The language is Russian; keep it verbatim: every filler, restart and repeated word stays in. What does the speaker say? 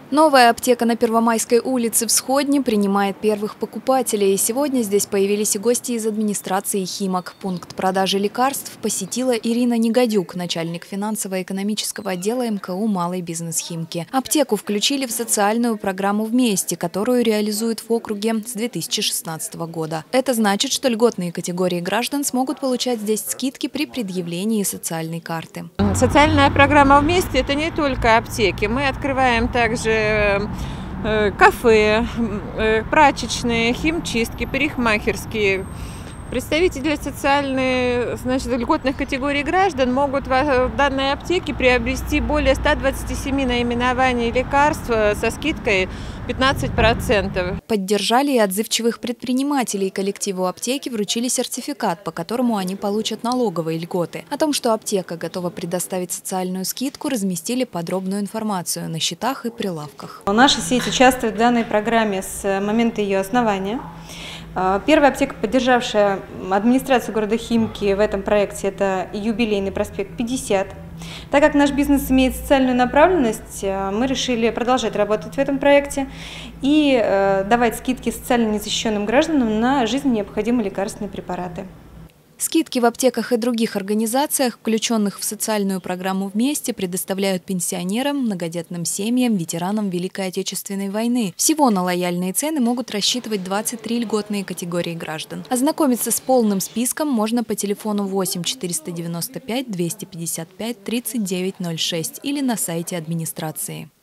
Новая аптека на Первомайской улице в Сходне принимает первых покупателей. Сегодня здесь появились и гости из администрации «Химок». Пункт продажи лекарств посетила Ирина Негодюк, начальник финансово-экономического отдела эм ка у «Малый бизнес Химки». Аптеку включили в социальную программу «Вместе», которую реализуют в округе с две тысячи шестнадцатого года. Это значит, что льготные категории граждан смогут получать здесь скидки при предъявлении социальной карты. Социальная программа «Вместе» – это не только аптеки. Мы открываем также кафе, прачечные, химчистки, парикмахерские. Представители социальных, значит, льготных категорий граждан могут в данной аптеке приобрести более ста двадцати семи наименований лекарств со скидкой пятнадцать процентов. Поддержали и отзывчивых предпринимателей. Коллективу аптеки вручили сертификат, по которому они получат налоговые льготы. О том, что аптека готова предоставить социальную скидку, разместили подробную информацию на счетах и прилавках. Наша сеть участвует в данной программе с момента ее основания. Первая аптека, поддержавшая администрацию города Химки в этом проекте, это юбилейный проспект пятьдесят. Так как наш бизнес имеет социальную направленность, мы решили продолжать работать в этом проекте и давать скидки социально незащищенным гражданам на жизненно необходимые лекарственные препараты. Скидки в аптеках и других организациях, включенных в социальную программу «Вместе», предоставляют пенсионерам, многодетным семьям, ветеранам Великой Отечественной войны. Всего на лояльные цены могут рассчитывать двадцать три льготные категории граждан. Ознакомиться с полным списком можно по телефону восемь четыреста девяносто пять двести пятьдесят пять тридцать девять ноль шесть или на сайте администрации.